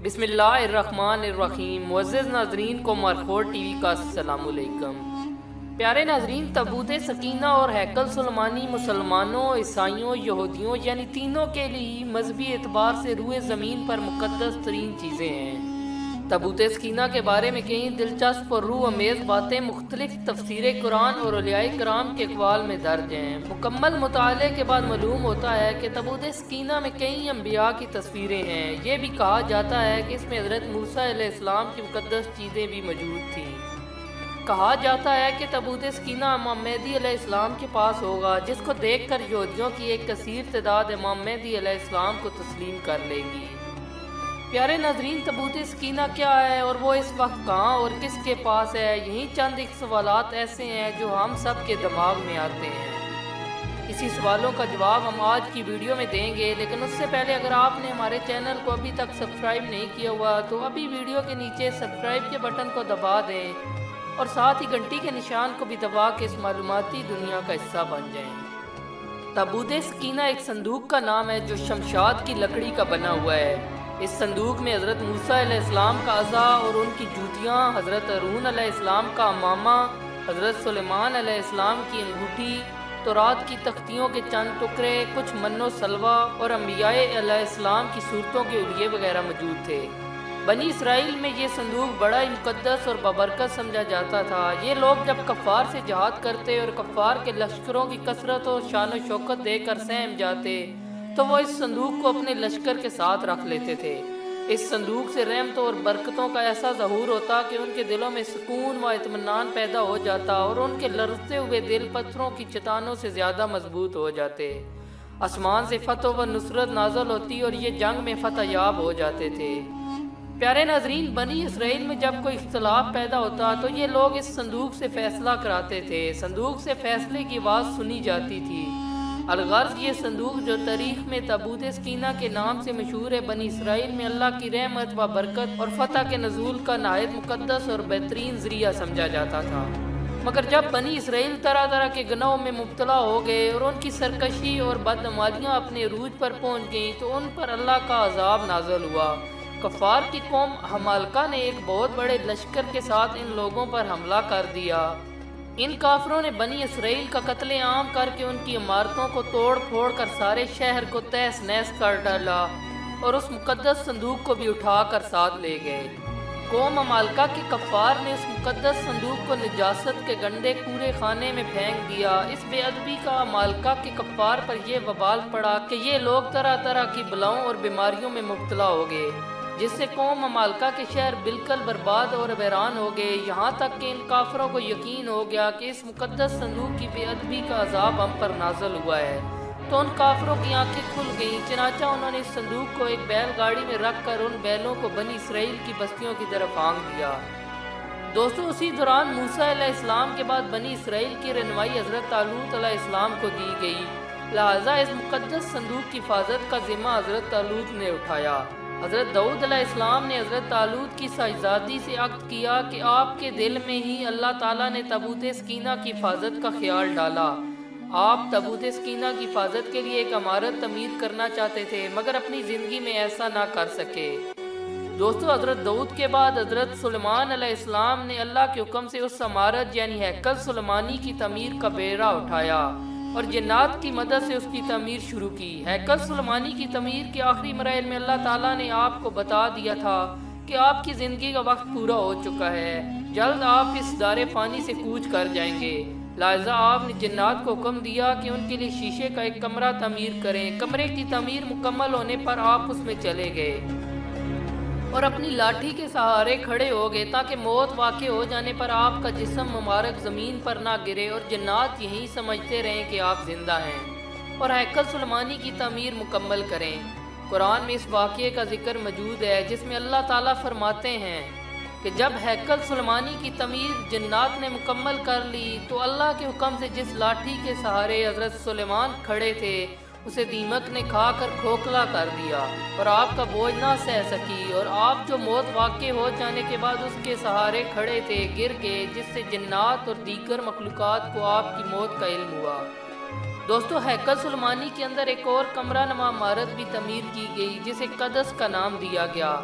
بسم اللہ الرحمن الرحیم۔ معزز ناظرین کو مارخور ٹی وی کا السلام علیکم۔ پیارے ناظرین، تابوت سکینہ اور ہیکل سلیمانی مسلمانوں، عیسائیوں، یہودیوں یعنی تینوں کے لیے مذہبی اعتبار سے روئے زمین پر مقدس ترین چیزیں ہیں۔ تابوت سکینہ کے بارے میں کئی دلچسپ اور روح امیز باتیں مختلف تفسیر قرآن اور اولیاء کرام کے اقوال میں درج ہیں۔ مکمل مطالعے کے بعد معلوم ہوتا ہے کہ تابوت سکینہ میں کئی انبیاء کی تصویریں ہیں۔ یہ بھی کہا جاتا ہے کہ اس میں حضرت موسیٰ علیہ السلام کی مقدس چیزیں بھی موجود تھیں۔ کہا جاتا ہے کہ تابوت سکینہ امام مہدی علیہ السلام کے پاس ہوگا، جس کو دیکھ کر یہودیوں کی ایک کثیر تعداد امام مہدی علیہ السلام کو تسلیم کر لے گی۔ پیارے ناظرین، تابوت سکینہ کیا ہے اور وہ اس وقت کہاں اور کس کے پاس ہے؟ یہی چند ایک سوالات ایسے ہیں جو ہم سب کے دماغ میں آتے ہیں۔ اسی سوالوں کا جواب ہم آج کی ویڈیو میں دیں گے، لیکن اس سے پہلے اگر آپ نے ہمارے چینل کو ابھی تک سبسکرائب نہیں کیا ہوا تو ابھی ویڈیو کے نیچے سبسکرائب کے بٹن کو دبا دیں اور ساتھ ہی گھنٹی کے نشان کو بھی دبا کے اس معلوماتی دنیا کا حصہ بن جائیں۔ تابوت سکینہ ایک صندوق کا نام ہے جو شمشاد کی لکڑی کا بنا ہوا ہے۔ اس صندوق میں حضرت موسیٰ علیہ السلام کا عصا اور ان کی جوتیاں، حضرت ہارون علیہ السلام کا امامہ، حضرت سلیمان علیہ السلام کی انگوٹھی، تورات کی تختیوں کے چند ٹکڑے، کچھ من و سلوہ اور انبیاء علیہ السلام کی صورتوں کے الیے وغیرہ موجود تھے۔ بنی اسرائیل میں یہ صندوق بڑا ہی مقدس اور بابرکت سمجھا جاتا تھا۔ یہ لوگ جب کفار سے جہاد کرتے اور کفار کے لشکروں کی کثرت و شان و شوکت دیکھ کر سہم جاتے تو وہ اس صندوق کو اپنے لشکر کے ساتھ رکھ لیتے تھے۔ اس صندوق سے رحمتوں اور برکتوں کا ایسا ظہور ہوتا کہ ان کے دلوں میں سکون و اطمینان پیدا ہو جاتا اور ان کے لرزتے ہوئے دل پتھروں کی چٹانوں سے زیادہ مضبوط ہو جاتے۔ آسمان سے فتح و نصرت نازل ہوتی اور یہ جنگ میں فتح یاب ہو جاتے تھے۔ پیارے ناظرین، بنی اسرائیل میں جب کوئی اختلاف پیدا ہوتا تو یہ لوگ اس صندوق سے فیصلہ کراتے تھے۔ صندوق سے فیصلے کی آواز سنی جاتی تھی۔ الغرض یہ صندوق جو تاریخ میں تابوت سکینہ کے نام سے مشہور ہے، بنی اسرائیل میں اللہ کی رحمت و برکت اور فتح کے نزول کا نہایت مقدس اور بہترین ذریعہ سمجھا جاتا تھا۔ مگر جب بنی اسرائیل طرح طرح کے گناہوں میں مبتلا ہو گئے اور ان کی سرکشی اور بدعمالیاں اپنے عروج پر پہنچ گئیں تو ان پر اللہ کا عذاب نازل ہوا۔ کفار کی قوم ہمالکہ نے ایک بہت بڑے لشکر کے ساتھ ان لوگوں پر حملہ کر دیا۔ ان کافروں نے بنی اسرائیل کا قتل عام کر کے ان کی عمارتوں کو توڑ پھوڑ کر سارے شہر کو تہس نہس کر ڈالا اور اس مقدس صندوق کو بھی اٹھا کر ساتھ لے گئے۔ قوم ہمالکہ کے کفار نے اس مقدس صندوق کو نجاست کے گندے کوڑے خانے میں پھینک دیا۔ اس بے ادبی کا ہمالکہ کے کفار پر یہ وبال پڑا کہ یہ لوگ طرح طرح کی بلاؤں اور بیماریوں میں مبتلا ہو گئے، جس سے قوم ہمالکہ کے شہر بالکل برباد اور ویران ہو گئے۔ یہاں تک کہ ان کافروں کو یقین ہو گیا کہ اس مقدس صندوق کی بے ادبی کا عذاب ہم پر نازل ہوا ہے، تو ان کافروں کی آنکھیں کھل گئیں۔ چنانچہ انہوں نے اس صندوق کو ایک بیل گاڑی میں رکھ کر ان بیلوں کو بنی اسرائیل کی بستیوں کی طرف ہانک دیا۔ دوستو، اسی دوران موسیٰ علیہ السلام کے بعد بنی اسرائیل کی رہنمائی حضرت طالوت علیہ السلام کو دی گئی، لہٰذا اس مقدس صندوق کی حفاظت کا ذمہ حضرت طالوت نے اٹھایا۔ حضرت داؤد علیہ السلام نے حضرت طالوت کی صاحبزادی سے عہد کیا کہ آپ کے دل میں ہی اللہ تعالیٰ نے تابوت سکینہ کی حفاظت کا خیال ڈالا۔ آپ تابوت سکینہ کی حفاظت کے لیے ایک عمارت تعمیر کرنا چاہتے تھے، مگر اپنی زندگی میں ایسا نہ کر سکے۔ دوستو، حضرت داؤد کے بعد حضرت سلیمان علیہ السلام نے اللہ کے حکم سے اس عمارت یعنی ہیکل سلیمانی کی تعمیر کا بیڑا اٹھایا اور جنات کی مدد سے اس کی تعمیر شروع کی۔ ہیکل سلیمانی کی تعمیر کے آخری مراحل میں اللہ تعالیٰ نے آپ کو بتا دیا تھا کہ آپ کی زندگی کا وقت پورا ہو چکا ہے، جلد آپ اس دار فانی سے کوچ کر جائیں گے۔ لہٰذا آپ نے جنات کو حکم دیا کہ ان کے لیے شیشے کا ایک کمرہ تعمیر کریں۔ کمرے کی تعمیر مکمل ہونے پر آپ اس میں چلے گئے اور اپنی لاٹھی کے سہارے کھڑے ہو گئے تاکہ موت واقع ہو جانے پر آپ کا جسم مبارک زمین پر نہ گرے اور جنات یہی سمجھتے رہیں کہ آپ زندہ ہیں اور ہیکل سلیمانی کی تعمیر مکمل کریں۔ قرآن میں اس واقعے کا ذکر موجود ہے جس میں اللہ تعالیٰ فرماتے ہیں کہ جب ہیکل سلیمانی کی تعمیر جنات نے مکمل کر لی تو اللہ کے حکم سے جس لاٹھی کے سہارے حضرت سلیمان کھڑے تھے اسے دیمک نے کھا کر کھوکھلا کر دیا اور آپ کا بوجھ نہ سہ سکی، اور آپ جو موت واقع ہو جانے کے بعد اس کے سہارے کھڑے تھے گر گئے، جس سے جنات اور دیگر مخلوقات کو آپ کی موت کا علم ہوا۔ دوستو، ہیکل سلیمانی کے اندر ایک اور کمرہ نما عمارت بھی تعمیر کی گئی جسے قدس کا نام دیا گیا،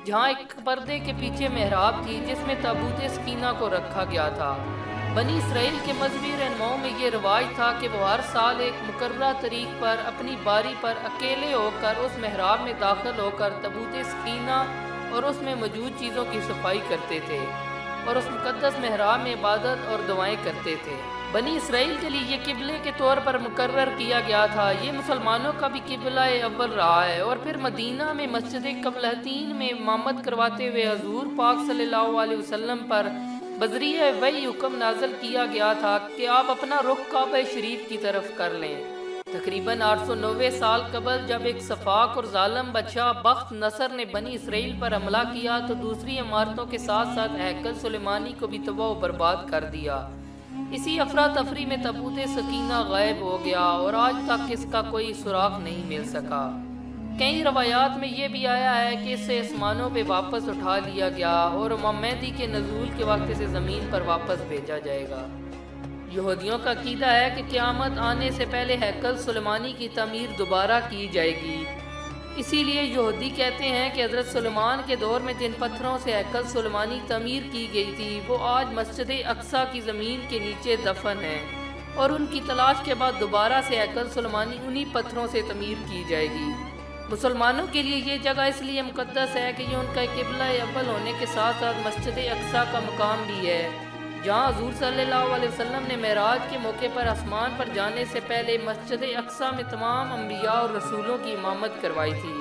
جہاں ایک پردے کے پیچھے محراب تھی جس میں تابوت سکینہ کو رکھا گیا تھا۔ بنی اسرائیل کے مذہبی رہنماؤں میں یہ رواج تھا کہ وہ ہر سال ایک مقررہ تاریخ پر اپنی باری پر اکیلے ہو کر اس محراب میں داخل ہو کر تابوت سکینہ اور اس میں موجود چیزوں کی صفائی کرتے تھے اور اس مقدس محراب میں عبادت اور دعائیں کرتے تھے۔ بنی اسرائیل کے لیے یہ قبلے کے طور پر مقرر کیا گیا تھا۔ یہ مسلمانوں کا بھی قبلہ اول رہا ہے، اور پھر مدینہ میں مسجد قبلتین میں امامت کرواتے ہوئے حضور پاک صلی اللہ علیہ وسلم پر بذریعہ وحی حکم نازل کیا گیا تھا کہ آپ اپنا رخ کعبہ شریف کی طرف کر لیں۔ تقریباً 890 سال قبل جب ایک سفاک اور ظالم بادشاہ بخت نصر نے بنی اسرائیل پر حملہ کیا تو دوسری عمارتوں کے ساتھ ساتھ ہیکل سلیمانی کو بھی تباہ و برباد کر دیا۔ اسی افراتفری میں تابوت سکینہ غائب ہو گیا اور آج تک اس کا کوئی سراغ نہیں مل سکا۔ کئی روایات میں یہ بھی آیا ہے کہ اسے آسمانوں پہ واپس اٹھا لیا گیا اور امام مہدی کے نزول کے وقت اسے زمین پر واپس بھیجا جائے گا۔ یہودیوں کا عقیدہ ہے کہ قیامت آنے سے پہلے ہیکل سلیمانی کی تعمیر دوبارہ کی جائے گی۔ اسی لیے یہودی کہتے ہیں کہ حضرت سلیمان کے دور میں جن پتھروں سے ہیکل سلیمانی تعمیر کی گئی تھی وہ آج مسجد اقصی کی زمین کے نیچے دفن ہیں، اور ان کی تلاش کے بعد دوبارہ سے ہیکل سلیمانی انہی پتھروں سے تعمیر کی جائے گی۔ مسلمانوں کے لیے یہ جگہ اس لیے مقدس ہے کہ یہ ان کا قبلہ اول ہونے کے ساتھ ساتھ مسجد اقصی کا مقام بھی ہے، جہاں حضور صلی اللہ علیہ وسلم نے معراج کے موقع پر آسمان پر جانے سے پہلے مسجد اقصی میں تمام انبیاء اور رسولوں کی امامت کروائی تھی۔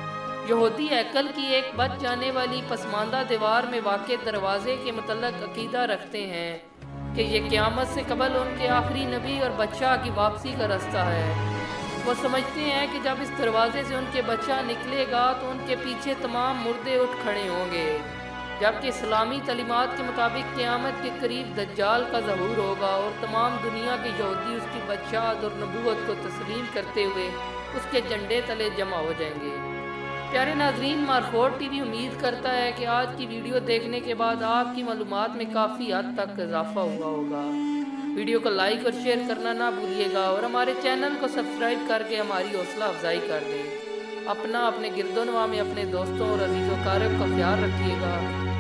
یہودی ہیکل کی ایک بچ جانے والی پسماندہ دیوار میں واقع دروازے کے متعلق عقیدہ رکھتے ہیں کہ یہ قیامت سے قبل ان کے آخری نبی اور بادشاہ کی واپسی کا راستہ ہے۔ وہ سمجھتے ہیں کہ جب اس دروازے سے ان کے بچہ نکلے گا تو ان کے پیچھے تمام مردے اٹھ کھڑے ہوں گے، جبکہ اسلامی تعلیمات کے مطابق قیامت کے قریب دجال کا ظہور ہوگا اور تمام دنیا کے یہودی اس کی بادشاہت اور نبوت کو تسلیم کرتے ہوئے اس کے جھنڈے تلے جمع ہو جائیں گے۔ پیارے ناظرین، مارخور ٹی وی امید کرتا ہے کہ آج کی ویڈیو دیکھنے کے بعد آپ کی معلومات میں کافی حد تک اضافہ ہوا ہوگا۔ ویڈیو کو لائک اور شیئر کرنا نہ بھولیے گا اور ہمارے چینل کو سبسکرائب کر کے ہماری حوصلہ افزائی کر دیں۔ اپنے گرد و نواح میں اپنے دوستوں اور عزیز و اقارب کا خیال رکھیے گا۔